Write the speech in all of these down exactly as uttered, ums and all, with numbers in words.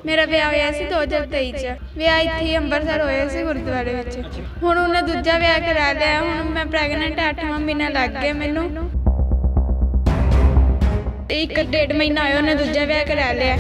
मेरा विआह होया सी दो हज़ार तेईस च। विआह इत्थे ही अंबरसर होया सी गुरुद्वारे विच। हुण उन्हें दूजा विआह करा लिया। हुण मैं प्रैगनेंट अठवां महीना लग गया मैनूं। एक डेढ़ महीना होया उन्हें दूजा विआह करा लिया।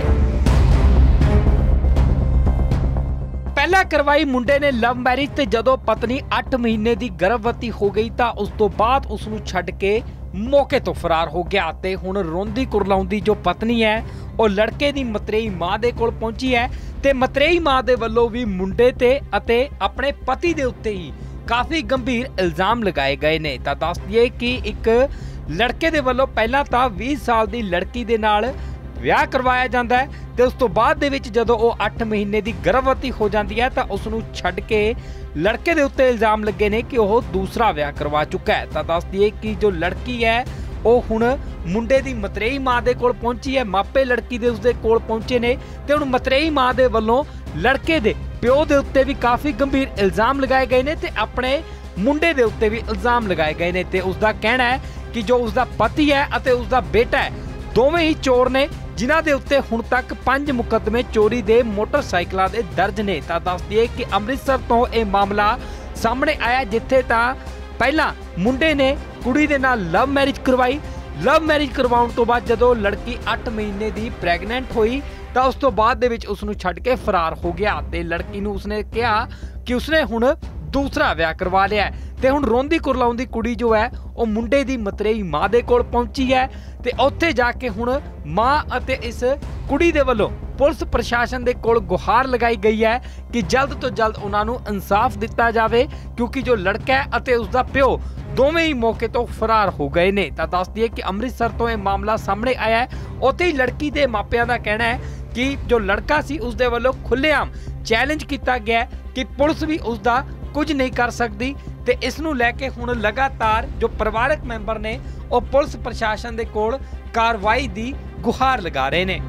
पहला करवाई मुंडे ने लव मैरिज ते जदों पत्नी अठ महीने दी गर्भवती हो गई तां उस तो बाद उसनूं छड्ड के मौके तो फरार हो गया ते हुण रोंदी कुरलाउंदी जो पत्नी है ਉਹ लड़के ਦੀ ਮਤਰੇਈ ਮਾਂ ਦੇ ਕੋਲ ਪਹੁੰਚੀ ਹੈ ਤੇ ਮਤਰੇਈ ਮਾਂ ਦੇ ਵੱਲੋਂ ਵੀ ਮੁੰਡੇ ਤੇ ਅਤੇ ਆਪਣੇ ਪਤੀ ਦੇ ਉੱਤੇ ਹੀ ਕਾਫੀ ਗੰਭੀਰ ਇਲਜ਼ਾਮ ਲਗਾਏ ਗਏ ਨੇ। ਤਾਂ ਦੱਸ ਦਈਏ ਕਿ ਇੱਕ ਲੜਕੇ ਦੇ ਵੱਲੋਂ ਪਹਿਲਾਂ ਤਾਂ ਵੀਹ ਸਾਲ ਦੀ ਲੜਕੀ ਦੇ ਨਾਲ ਵਿਆਹ ਕਰਵਾਇਆ ਜਾਂਦਾ ਹੈ ਤੇ ਉਸ ਤੋਂ ਬਾਅਦ ਦੇ ਵਿੱਚ ਜਦੋਂ ਉਹ ਅੱਠ ਮਹੀਨੇ ਦੀ ਗਰਭਵਤੀ ਹੋ ਜਾਂਦੀ ਹੈ ਤਾਂ ਉਸ ਨੂੰ ਛੱਡ ਕੇ ਲੜਕੇ ਦੇ ਉੱਤੇ ਇਲਜ਼ਾਮ ਲੱਗੇ ਨੇ ਕਿ ਉਹ ਦੂਸਰਾ ਵਿਆਹ ਕਰਵਾ ਚੁੱਕਾ ਹੈ। ਤਾਂ ਦੱਸ ਦਈਏ ਕਿ ਜੋ ਲੜਕੀ ਹੈ ਉਹ ਹੁਣ ਮੁੰਡੇ ਦੀ ਮਤਰੇਈ ਮਾਂ ਦੇ ਕੋਲ ਪਹੁੰਚੀ ਹੈ। ਮਾਪੇ ਲੜਕੀ ਦੇ ਉਸਦੇ ਕੋਲ ਪਹੁੰਚੇ ਨੇ ਤੇ ਹੁਣ ਮਤਰੇਈ ਮਾਂ ਦੇ ਵੱਲੋਂ ਲੜਕੇ ਦੇ ਪਿਓ ਦੇ ਉੱਤੇ ਵੀ ਕਾਫੀ ਗੰਭੀਰ ਇਲਜ਼ਾਮ ਲਗਾਏ ਗਏ ਨੇ ਤੇ ਆਪਣੇ ਮੁੰਡੇ ਦੇ ਉੱਤੇ ਵੀ ਇਲਜ਼ਾਮ ਲਗਾਏ ਗਏ ਨੇ ਤੇ ਉਸਦਾ ਕਹਿਣਾ ਹੈ ਕਿ ਜੋ ਉਸਦਾ ਪਤੀ ਹੈ ਅਤੇ ਉਸਦਾ ਬੇਟਾ ਹੈ ਦੋਵੇਂ ਹੀ ਚੋਰ ਨੇ ਜਿਨ੍ਹਾਂ ਦੇ ਉੱਤੇ ਹੁਣ ਤੱਕ ਪੰਜ ਮੁਕੱਦਮੇ ਚੋਰੀ ਦੇ ਮੋਟਰਸਾਈਕਲਾਂ ਦੇ ਦਰਜ ਨੇ। ਤਾਂ ਦੱਸ ਦਈਏ ਕਿ ਅੰਮ੍ਰਿਤਸਰ ਤੋਂ ਇਹ ਮਾਮਲਾ ਸਾਹਮਣੇ ਆਇਆ ਜਿੱਥੇ ਤਾਂ ਪਹਿਲਾਂ ਮੁੰਡੇ ਨੇ ਕੁੜੀ ਦੇ ਨਾਲ ਲਵ ਮੈਰਿਜ ਕਰਵਾਈ। ਲਵ ਮੈਰਿਜ ਕਰਵਾਉਣ ਤੋਂ ਬਾਅਦ ਜਦੋਂ ਲੜਕੀ ਅੱਠ ਮਹੀਨੇ ਦੀ ਪ੍ਰੈਗਨੈਂਟ ਹੋਈ ਤਾਂ ਉਸ ਤੋਂ ਬਾਅਦ ਦੇ ਵਿੱਚ ਉਸ ਨੂੰ ਛੱਡ ਕੇ ਫਰਾਰ ਹੋ ਗਿਆ ਤੇ ਲੜਕੀ ਨੂੰ ਉਸਨੇ ਕਿਹਾ ਕਿ ਉਸਨੇ ਹੁਣ ਦੂਸਰਾ ਵਿਆਹ ਕਰਵਾ ਲਿਆ ਤੇ ਹੁਣ ਰੋਂਦੀ ਕੁਰਲਾਉਂਦੀ ਕੁੜੀ ਜੋ ਹੈ ਉਹ ਮੁੰਡੇ ਦੀ ਮਤਰੇਈ ਮਾਂ ਦੇ ਕੋਲ ਪਹੁੰਚੀ ਹੈ ਤੇ ਉੱਥੇ ਜਾ ਕੇ ਹੁਣ ਮਾਂ ਅਤੇ ਇਸ ਕੁੜੀ ਦੇ ਵੱਲੋਂ ਪੁਲਿਸ ਪ੍ਰਸ਼ਾਸਨ ਦੇ ਕੋਲ ਗੁਹਾਰ ਲਗਾਈ ਗਈ ਹੈ ਕਿ ਜਲਦ ਤੋਂ ਜਲਦ ਉਹਨਾਂ ਨੂੰ ਇਨਸਾਫ ਦਿੱਤਾ ਜਾਵੇ ਕਿਉਂਕਿ ਜੋ ਲੜਕਾ ਹੈ ਅਤੇ ਉਸਦਾ ਪਿਓ ਦੋਵੇਂ ਹੀ ਮੌਕੇ ਤੋਂ ਫਰਾਰ ਹੋ ਗਏ ਨੇ। ਤਾਂ ਦੱਸ ਦਈਏ ਕਿ ਅੰਮ੍ਰਿਤਸਰ ਤੋਂ ਇਹ ਮਾਮਲਾ ਸਾਹਮਣੇ ਆਇਆ ਹੈ। ਉੱਥੇ ਹੀ ਲੜਕੀ ਦੇ ਮਾਪਿਆਂ ਦਾ ਕਹਿਣਾ ਹੈ ਕਿ ਜੋ ਲੜਕਾ ਸੀ ਉਸਦੇ ਵੱਲੋਂ ਖੁੱਲ੍ਹੇਆਮ ਚੈਲੰਜ ਕੀਤਾ ਗਿਆ ਕਿ ਪੁਲਿਸ ਵੀ ਉਸਦਾ ਕੁਝ ਨਹੀਂ ਕਰ ਸਕਦੀ ਤੇ ਇਸ ਨੂੰ ਲੈ ਕੇ ਹੁਣ ਲਗਾਤਾਰ ਜੋ ਪਰਿਵਾਰਕ ਮੈਂਬਰ ਨੇ ਉਹ ਪੁਲਿਸ ਪ੍ਰਸ਼ਾਸਨ ਦੇ ਕੋਲ ਕਾਰਵਾਈ ਦੀ ਗੁਹਾਰ ਲਗਾ ਰਹੇ ਨੇ।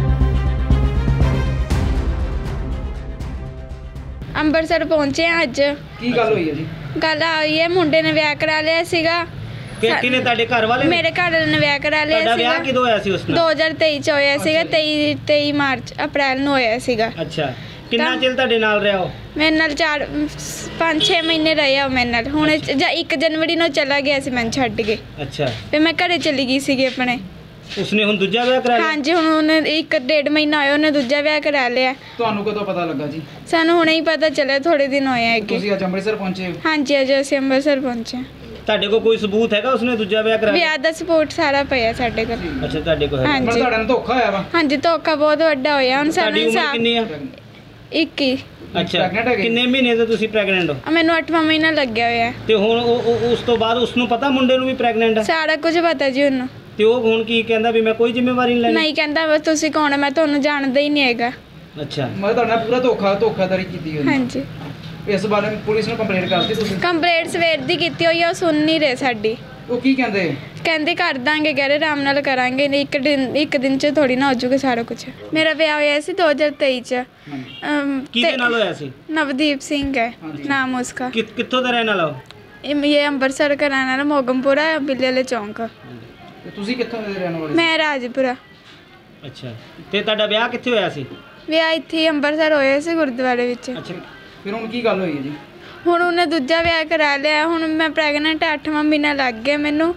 ਅੰਬਰਸਰ ਪਹੁੰਚੇ ਹਾਂ ਅੱਜ। ਕੀ ਗੱਲ ਹੋਈ ਹੈ ਜੀ? ਗੱਲ ਆਈ ਹੈ ਮੁੰਡੇ ਨੇ ਵਿਆਹ ਕਰਾ ਲਿਆ ਸੀਗਾ। ਕਿਹਨੇ ਤੁਹਾਡੇ ਘਰ ਵਾਲੇ? ਮੇਰੇ ਘਰ ਵਾਲੇ ਨੇ ਵਿਆਹ ਕਰਾ ਲਿਆ ਸੀਗਾ। ਤੁਹਾਡਾ ਵਿਆਹ ਕਿਦੋਂ ਹੋਇਆ ਸੀ ਉਸ ਨਾਲ? ਦੋ ਹਜ਼ਾਰ ਤੇਈ ਚ ਹੋਇਆ ਸੀਗਾ। ਤੇਈ ਤੇਈ ਮਾਰਚ ਅਪ੍ਰੈਲ ਨੂੰ ਹੋਇਆ ਸੀਗਾ। ਅੱਛਾ, ਕਿੰਨਾ ਚਿਰ ਤੁਹਾਡੇ ਨਾਲ ਰਿਹਾ ਉਹ? ਮੇਰੇ ਨਾਲ ਚਾਰ ਪੰਜ ਛੇ ਮਹੀਨੇ ਰਿਹਾ ਉਹ ਮੇਰੇ ਨਾਲ। ਹੁਣ ਜਾਂ ਇੱਕ ਜਨਵਰੀ ਨੂੰ ਚਲਾ ਗਿਆ ਸੀ ਮੈਨੂੰ ਛੱਡ ਕੇ। ਅੱਛਾ, ਫਿਰ ਮੈਂ ਘਰੇ ਚਲੀ ਗਈ ਸੀਗੀ ਆਪਣੇ। ਉਸਨੇ ਹੁਣ ਦੂਜਾ ਵਿਆਹ ਕਰਾ ਲਿਆ? ਹਾਂਜੀ, ਹੁਣ ਉਹਨੇ ਇੱਕ ਡੇਢ ਮਹੀਨਾ ਹੋਇਆ ਉਹਨੇ ਦੂਜਾ ਵਿਆਹ ਕਰਾ ਲਿਆ। ਤੁਹਾਨੂੰ ਕਦੋਂ ਪਤਾ ਲੱਗਾ ਜੀ? ਸਾਨੂੰ ਹੁਣੇ ਹੀ ਪਤਾ ਚੱਲਿਆ, ਥੋੜੇ ਦਿਨ ਹੋਏ ਹੈਗੇ। ਤੁਸੀਂ ਅੱਜ ਅੰਮ੍ਰਿਤਸਰ ਪਹੁੰਚੇ ਹੋ? ਹਾਂਜੀ, ਅੱਜ ਅਸੀਂ ਅੰਮ੍ਰਿਤਸਰ ਪਹੁੰਚੇ। ਤੁਹਾਡੇ ਕੋਲ ਕੋਈ ਸਬੂਤ ਹੈਗਾ ਉਸਨੇ ਦੂਜਾ ਵਿਆਹ ਕਰਾ ਲਿਆ? ਵਿਆਹ ਦਾ ਸਪੋਰਟ ਸਾਰਾ ਪਿਆ ਸਾਡੇ ਕੋਲ। ਅੱਛਾ, ਤੁਹਾਡੇ ਕੋਲ ਹੈ? ਹਾਂਜੀ, ਤੁਹਾਡਾ ਨਾਲ ਧੋਖਾ ਹੋਇਆ ਵਾ? ਹਾਂਜੀ, ਧੋਖਾ ਬਹੁਤ ਵੱਡਾ ਹੋਇਆ। ਹੁਣ ਸਾਨੂੰ ਤੁਹਾਡੀ ਉਮਰ ਕਿੰਨੀ ਆ? ਇੱਕੀ। ਅੱਛਾ, ਕਿੰਨੇ ਮਹੀਨੇ ਤੋਂ ਤੁਸੀਂ ਪ੍ਰੈਗਨੈਂਟ ਹੋ? ਮੈਨੂੰ ਅੱਠਵਾਂ ਮਹੀਨਾ ਲੱਗਿਆ ਹੋਇਆ ਤੇ ਹੁਣ ਉਹ ਉਸ ਤੋਂ ਬਾਅਦ ਉਸ ਨੂੰ ਪਤਾ ਮੁੰਡੇ ਨੂੰ ਵੀ ਪ੍ਰੈਗਨੈਂਟ ਆ? ਸਾਰਾ ਕੁਝ ਪਤਾ ਜੀ ਉਹਨੂੰ। ਤੇ ਉਹ ਹੁਣ ਕੀ ਕਹਿੰਦਾ ਵੀ ਮੈਂ ਕੋਈ ਜ਼ਿੰਮੇਵਾਰੀ ਨਹੀਂ ਲੈਣੀ? ਨਹੀਂ ਕਹਿੰਦਾ ਬਸ ਤੁਸੀਂ ਕੌਣ, ਮੈਂ ਤੁਹਾਨੂੰ ਜਾਣਦਾ ਹੀ ਨਹੀਂ ਹੈਗਾ। ਅੱਛਾ, ਮੈਂ ਤੁਹਾਡਾ ਪੂਰਾ ਧੋਖਾ ਧੋਖਾਦਾਰੀ ਕੀਤੀ ਹੋਈ? ਹਾਂਜੀ। ਇਸ ਬਾਰੇ ਪੁਲਿਸ ਨੂੰ ਕੰਪਲੇਂਟ ਕਰਤੀ ਤੁਸੀਂ? ਕੰਪਲੇਂਟ ਸਵੇਰ ਦੀ ਕੀਤੀ ਹੋਈ ਆ, ਉਹ ਸੁਣ ਨਹੀਂ ਰਹੇ ਸਾਡੀ। ਉਹ ਕੀ ਕਹਿੰਦੇ? ਕਹਿੰਦੇ ਕਰ ਦਾਂਗੇ, ਕਹਿ ਰਹੇ ਆਰਾਮ ਨਾਲ ਕਰਾਂਗੇ, ਨਹੀਂ ਇੱਕ ਦਿਨ ਇੱਕ ਦਿਨ ਚ ਥੋੜੀ ਨਾ ਹੋ ਜੂਗਾ ਸਾਰਾ ਕੁਝ। ਮੇਰਾ ਵਿਆਹ ਹੋਇਆ ਸੀ ਦੋ ਹਜ਼ਾਰ ਤੇਈ ਚ। ਕਿਹਦੇ ਨਾਲ ਹੋਇਆ ਸੀ? ਨਵਦੀਪ ਸਿੰਘ ਹੈ ਨਾਮ ਉਸਕਾ। ਕਿੱਥੋਂ ਦਾ ਰਹਿਣ ਵਾਲਾ? ਇਹ ਅੰਮ੍ਰਿਤਸਰ का रहने वाला, मोगमपुरा बिल्ले वाले चौंक। ਤੇ ਤੁਸੀਂ ਕਿੱਥੋਂ ਦੇ ਰਹਿਣ ਵਾਲੇ? मैं राजपुरा। ਅੱਛਾ, ਤੇ ਤੁਹਾਡਾ ਵਿਆਹ ਕਿੱਥੇ ਹੋਇਆ ਸੀ? ਵਿਆਹ ਇੱਥੇ ਹੀ ਅੰਮ੍ਰਿਤਸਰ ਹੋਇਆ ਸੀ ਗੁਰਦੁਆਰੇ ਵਿੱਚ। ਅੱਛਾ, ਫਿਰ ਹੁਣ ਕੀ ਗੱਲ ਹੋਈ ਹੈ ਜੀ? ਹੁਣ ਉਹਨੇ ਦੂਜਾ ਵਿਆਹ ਕਰਾ ਲਿਆ। ਹੁਣ ਮੈਂ ਪ੍ਰੈਗਨੈਂਟ ਅੱਠਵਾਂ ਮਹੀਨਾ ਲੱਗ ਗਿਆ ਮੈਨੂੰ।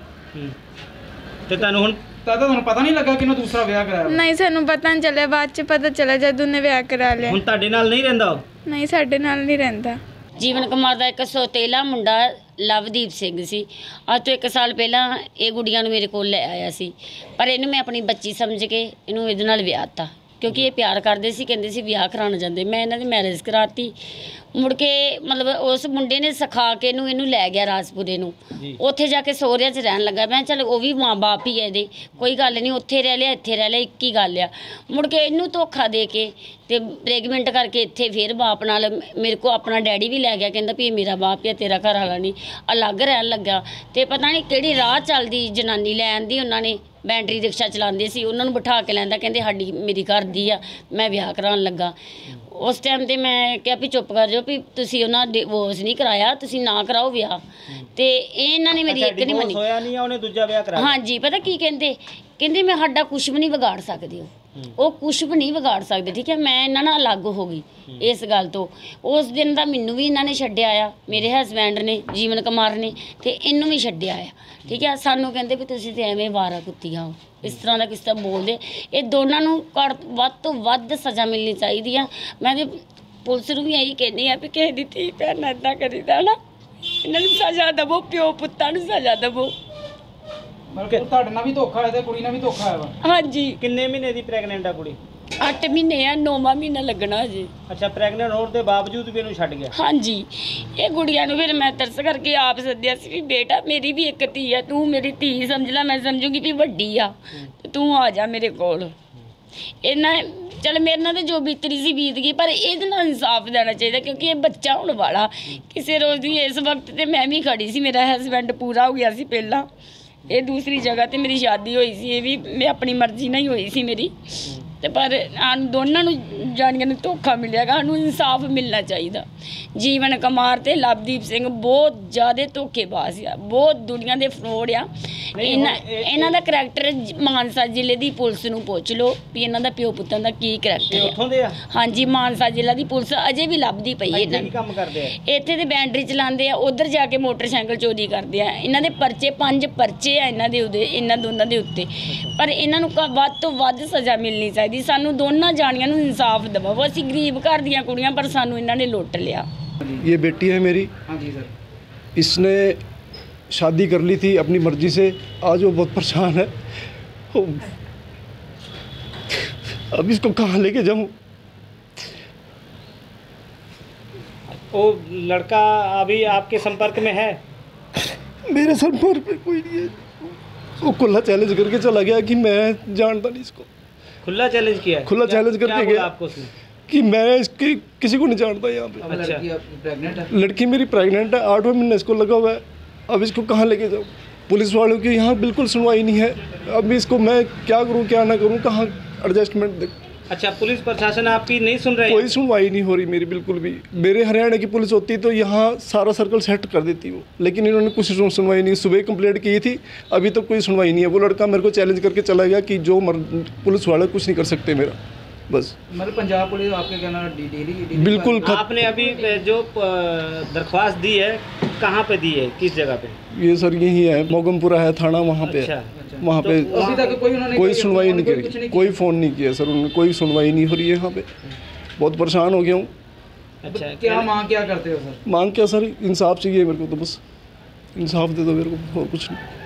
ਤੇ ਤੁਹਾਨੂੰ ਹੁਣ ਤਾਂ ਤੁਹਾਨੂੰ ਪਤਾ ਨਹੀਂ ਲੱਗਾ ਕਿ ਉਹਨੇ ਦੂਸਰਾ ਵਿਆਹ ਕਰਾਇਆ? ਨਹੀਂ, ਸਾਨੂੰ ਪਤਾ ਨਹੀਂ ਚੱਲਿਆ, ਬਾਅਦ ਚ ਪਤਾ ਚੱਲਿਆ ਜਦ ਉਹਨੇ ਵਿਆਹ ਕਰਾ ਲਿਆ। ਹੁਣ ਤੁਹਾਡੇ ਨਾਲ ਨਹੀਂ ਰਹਿੰਦਾ ਉਹ? ਨਹੀਂ, ਸਾਡੇ ਨਾਲ ਨਹੀਂ ਰਹਿੰਦਾ। ਜੀਵਨ ਕੁਮਾਰ ਦਾ ਇੱਕ ਸੌਤੇਲਾ ਮੁੰਡਾ ਲਵਦੀਪ ਸਿੰਘ ਸੀ। ਅੱਜ ਤੋਂ ਇੱਕ ਸਾਲ ਪਹਿਲਾਂ ਇਹ ਗੁੱਡੀਆਂ ਨੂੰ ਮੇਰੇ ਕੋਲ ਲੈ ਆਇਆ ਸੀ, ਪਰ ਇਹਨੂੰ ਮੈਂ ਆਪਣੀ ਬੱਚੀ ਸਮਝ ਕੇ ਇਹਨੂੰ ਇਹਦੇ ਨਾਲ ਵਿਆਹ ਤਾ ਕਿਉਂਕਿ ਇਹ ਪਿਆਰ ਕਰਦੇ ਸੀ। ਕਹਿੰਦੇ ਸੀ ਵਿਆਹ ਕਰਾਉਣ ਜਾਂਦੇ। ਮੈਂ ਇਹਨਾਂ ਦੀ ਮੈਰਿਜ ਕਰਾਤੀ। ਮੁੜ ਕੇ ਮਤਲਬ ਉਸ ਮੁੰਡੇ ਨੇ ਸਿਖਾ ਕੇ ਇਹਨੂੰ ਇਹਨੂੰ ਲੈ ਗਿਆ ਰਾਜਪੁਰੇ ਨੂੰ। ਉੱਥੇ ਜਾ ਕੇ ਸਹੁਰਿਆਂ 'ਚ ਰਹਿਣ ਲੱਗਾ। ਮੈਂ ਚੱਲ ਉਹ ਵੀ ਮਾਂ ਬਾਪ ਹੀ ਹੈ ਇਹਦੇ, ਕੋਈ ਗੱਲ ਨਹੀਂ, ਉੱਥੇ ਰਹਿ ਲਿਆ ਇੱਥੇ ਰਹਿ ਲਿਆ, ਇੱਕ ਹੀ ਗੱਲ ਆ। ਮੁੜ ਕੇ ਇਹਨੂੰ ਧੋਖਾ ਦੇ ਕੇ ਤੇ ਪ੍ਰੈਗਨੈਂਟ ਕਰਕੇ ਇੱਥੇ ਫਿਰ ਬਾਪ ਨਾਲ ਮੇਰੇ ਕੋ ਆਪਣਾ ਡੈਡੀ ਵੀ ਲੈ ਗਿਆ। ਕਹਿੰਦਾ ਵੀ ਇਹ ਮੇਰਾ ਬਾਪ ਹੈ, ਤੇਰਾ ਘਰ ਵਾਲਾ ਨਹੀਂ। ਅਲੱਗ ਰਹਿਣ ਲੱਗਾ ਤੇ ਪਤਾ ਨਹੀਂ ਕਿਹੜੀ ਰਾਹ ਚੱਲਦੀ ਜਨਾਨੀ ਲੈ ਆਂਦੀ ਉਹਨਾਂ ਨੇ। ਬੈਟਰੀ ਰਿਕਸ਼ਾ ਚਲਾਉਂਦੇ ਸੀ, ਉਹਨਾਂ ਨੂੰ ਬਿਠਾ ਕੇ ਲੈਂਦਾ। ਕਹਿੰਦੇ ਸਾਡੀ ਮੇਰੀ ਘਰ ਦੀ ਆ, ਮੈਂ ਵਿਆਹ ਕਰਾਉਣ ਲੱਗਾ। ਉਸ ਟਾਈਮ ਤੇ ਮੈਂ ਕਿਹਾ ਵੀ ਚੁੱਪ ਕਰ ਜਾਓ, ਵੀ ਤੁਸੀਂ ਉਹਨਾਂ ਡਿਵੋਰਸ ਨਹੀਂ ਕਰਾਇਆ, ਤੁਸੀਂ ਨਾ ਕਰਾਓ ਵਿਆਹ। ਤੇ ਇਹਨਾਂ ਨੇ ਮੇਰੀ ਇੱਕ ਨਹੀਂ ਮੰਨੀ। ਹੋਇਆ ਨਹੀਂ, ਉਹਨੇ ਦੂਜਾ ਵਿਆਹ ਕਰਾਇਆ। ਹਾਂਜੀ, ਪਤਾ ਕੀ ਕਹਿੰਦੇ? ਕਹਿੰਦੇ ਮੈਂ ਸਾਡਾ ਕੁਛ ਵੀ ਨਹੀਂ ਵਿਗਾੜ ਸਕਦੇ ਹੋ। ਉਹ ਕੁਝ ਵੀ ਨਹੀਂ ਵਿਗਾੜ ਸਕਦੇ। ਠੀਕ ਹੈ, ਮੈਂ ਇਹਨਾਂ ਨਾਲ ਅਲੱਗ ਹੋ ਗਈ ਇਸ ਗੱਲ ਤੋਂ। ਉਸ ਦਿਨ ਦਾ ਮੈਨੂੰ ਵੀ ਇਹਨਾਂ ਨੇ ਛੱਡਿਆ ਆ, ਮੇਰੇ ਹਸਬੈਂਡ ਨੇ, ਜੀਵਨ ਕੁਮਾਰ ਨੇ, ਤੇ ਇਹਨੂੰ ਵੀ ਛੱਡਿਆ ਆ। ਠੀਕ ਹੈ, ਸਾਨੂੰ ਕਹਿੰਦੇ ਵੀ ਤੁਸੀਂ ਤੇ ਐਵੇਂ ਵਾਰਾ ਕੁੱਤੀਆਂ ਹੋ, ਇਸ ਤਰ੍ਹਾਂ ਦਾ ਕਿਸ ਤਰ੍ਹਾਂ ਬੋਲਦੇ। ਇਹ ਦੋਨਾਂ ਨੂੰ ਘੱਟ ਵੱਧ ਤੋਂ ਵੱਧ ਸਜ਼ਾ ਮਿਲਣੀ ਚਾਹੀਦੀ ਆ। ਮੈਂ ਤੇ ਪੁਲਿਸ ਨੂੰ ਵੀ ਇਹੀ ਕਹਿੰਦੀ ਆ ਵੀ ਕਿਸੇ ਦੀ ਧੀ ਭੈਣ ਨਾਲ ਇੱਦਾਂ ਕਰੀਦਾ ਨਾ, ਇਹਨਾਂ ਨੂੰ ਸਜ਼ਾ ਦੇਵੋ, ਪਿਓ ਪੁੱਤਾਂ ਨੂੰ ਸਜ਼ਾ ਦੇਵੋ। ਮਤਲਬ ਤੁਹਾਡੇ ਨਾਲ ਵੀ ਧੋਖਾ ਹੋਇਆ ਤੇ ਕੁੜੀ ਨਾਲ ਵੀ ਧੋਖਾ ਹੋਇਆ ਵਾ। ਹਾਂਜੀ, ਕਿੰਨੇ ਮਹੀਨੇ ਦੀ ਪ੍ਰੈਗਨੈਂਟ ਆ ਕੁੜੀ? ਅੱਠ ਮਹੀਨੇ ਆ, ਨੌਵਾਂ ਮਹੀਨਾ ਲੱਗਣਾ ਜੀ। ਅੱਛਾ, ਪ੍ਰੈਗਨੈਂਟ ਹੋਣ ਦੇ ਬਾਵਜੂਦ ਵੀ ਇਹਨੂੰ ਛੱਡ ਗਿਆ? ਹਾਂਜੀ, ਇਹ ਗੁੜੀਆਂ ਨੂੰ ਫਿਰ ਮੈਂ ਤਰਸ ਕਰਕੇ ਆਪ ਸੱਦਿਆ ਸੀ ਵੀ ਬੇਟਾ ਮੇਰੀ ਵੀ ਇੱਕ ਧੀ ਆ, ਤੂੰ ਮੇਰੀ ਧੀ ਸਮਝ ਲੈ, ਮੈਂ ਸਮਝੂਗੀ ਵੀ ਵੱਡੀ ਆ, ਤੇ ਤੂੰ ਆ ਜਾ ਮੇਰੇ ਕੋਲ। ਇਹਨਾਂ ਚਲ ਮੇਰੇ ਨਾਲ ਤਾਂ ਜੋ ਬੀਤਰੀ ਸੀ ਬੀਤ ਗਈ, ਪਰ ਇਹਦੇ ਨਾਲ ਇਨਸਾਫ ਦੇਣਾ ਚਾਹੀਦਾ ਕਿਉਂਕਿ ਇਹ ਬੱਚਾ ਹੋਣ ਵਾਲਾ ਕਿਸੇ ਰੋਜ਼ ਦੀ। ਇਸ ਵਕਤ ਤੇ ਮੈਂ ਵੀ ਖੜੀ ਸੀ, ਮੇਰਾ ਹਸਬੈਂਡ ਪੂਰਾ ਹੋ ਗਿਆ ਸੀ ਪਹਿਲਾਂ, ਇਹ ਦੂਸਰੀ ਜਗ੍ਹਾ ਤੇ ਮੇਰੀ ਸ਼ਾਦੀ ਹੋਈ ਸੀ, ਇਹ ਵੀ ਮੈਂ ਆਪਣੀ ਮਰਜ਼ੀ ਨਾਲ ਹੀ ਹੋਈ ਸੀ ਮੇਰੀ। ਤੇ ਪਰ ਸਾਨੂੰ ਦੋਨਾਂ ਨੂੰ ਜਾਣੀਆਂ ਨੂੰ ਧੋਖਾ ਮਿਲਿਆਗਾ, ਸਾਨੂੰ ਇਨਸਾਫ ਮਿਲਣਾ ਚਾਹੀਦਾ। ਜੀਵਨ ਕੁਮਾਰ ਤੇ ਲਵਦੀਪ ਸਿੰਘ ਬਹੁਤ ਜ਼ਿਆਦਾ ਧੋਖੇਬਾਜ਼ ਆ, ਬਹੁਤ ਦੁਨੀਆ ਦੇ ਫਰੋਡ ਆ। ਇਹਨਾਂ ਇਹਨਾਂ ਦਾ ਕਰੈਕਟਰ ਮਾਨਸਾ ਜ਼ਿਲ੍ਹੇ ਦੀ ਪੁਲਿਸ ਨੂੰ ਪੁੱਛ ਲਓ ਵੀ ਇਹਨਾਂ ਦਾ ਪਿਓ ਪੁੱਤਾਂ ਦਾ ਕੀ ਕਰੈਕਟਰ ਉੱਥੋਂ ਹੈ। ਦੇ ਆ? ਹਾਂਜੀ, ਮਾਨਸਾ ਜ਼ਿਲ੍ਹਾ ਦੀ ਪੁਲਿਸ ਅਜੇ ਵੀ ਲੱਭਦੀ ਪਈ ਹੈ ਇਹਨਾਂ ਕੀ ਨੂੰ। ਕੰਮ ਕਰਦੇ ਆ? ਇੱਥੇ ਤੇ ਬੈਂਡਰੀ ਚਲਾਉਂਦੇ ਆ, ਉਧਰ ਜਾ ਕੇ ਮੋਟਰਸਾਈਕਲ ਚੋਰੀ ਕਰਦੇ ਆ। ਇਹਨਾਂ ਦੇ ਪਰਚੇ ਪੰਜ ਪਰਚੇ ਆ ਇਹਨਾਂ ਦੇ ਉਹਦੇ ਇਹਨਾਂ ਦੋਨਾਂ ਦੇ ਉੱਤੇ, ਪਰ ਇਹਨਾਂ ਨੂੰ ਕ- ਵੱਧ ਤੋਂ ਵੱਧ ਸਜ਼ਾ ਮਿਲਣੀ ਚਾਹੀਦੀ। ਸਾਨੂੰ ਦੋਨਾਂ ਜਾਣੀਆਂ ਨੂੰ ਇਨਸਾਫ ਦਿਵਾਓ। ਅਸੀਂ ਗਰੀਬ ਘਰ ਦੀਆਂ ਕੁੜੀਆਂ, ਪਰ ਸਾਨੂੰ ਇਹਨਾਂ ਨੇ ਲੁੱਟ ਲਿਆ। ये बेटी है मेरी, हाँ जी सर। इसने शादी कर ली थी अपनी मर्जी से, आज वो बहुत परेशान है। वो- अब इसको कहाँ लेके जाऊँ? वो लड़का अभी आपके संपर्क में है? मेरे संपर्क में कोई नहीं है। वो खुला चैलेंज करके चला गया कि मैं जानता नहीं इसको। खुला चैलेंज किया है? खुला क्या- चैलेंज करके क्या बोला गया आपको उसने? कि मैं इसकी किसी को नहीं जानता यहाँ पे। अब अच्छा। लड़की आपकी प्रेग्नेंट है? लड़की मेरी प्रेग्नेंट है, आठवें महीने इसको लगा हुआ है। अब इसको कहाँ लेके जाऊँ? पुलिस वालों की यहाँ बिल्कुल सुनवाई नहीं है। अब इसको मैं क्या करूँ क्या ना करूँ, कहाँ एडजस्टमेंट दे? अच्छा, पुलिस प्रशासन आपकी नहीं सुन रहे? कोई सुनवाई नहीं हो रही मेरी बिल्कुल भी। मेरे हरियाणा की पुलिस होती तो यहाँ सारा सर्कल सेट कर देती वो, लेकिन इन्होंने कुछ सुनवाई नहीं। सुबह कंप्लेंट की थी, अभी तक कोई सुनवाई नहीं है। वो लड़का मेरे को चैलेंज करके चला गया कि जो मर, पुलिस वाले कुछ नहीं कर सकते मेरा, बस। मतलब पंजाब पुलिस आपके कहना डेली बिल्कुल खत- आपने अभी जो अ, दरख्वास्त दी है कहाँ पे दी है, किस जगह पे? ये सर यही है, मोगमपुरा है थाना, वहाँ पे अच्छा। है। वहाँ तो पे अभी तक कोई उन्होंने कोई सुनवाई नहीं कोई कुछ करी, नहीं कोई फ़ोन नहीं किया सर उन्होंने, कोई सुनवाई नहीं हो रही है यहाँ पे। बहुत परेशान हो गया हूँ। अच्छा, क्या मांग क्या करते हो सर? मांग क्या सर, इंसाफ चाहिए मेरे को, तो बस इंसाफ दे दो मेरे को, और कुछ नहीं।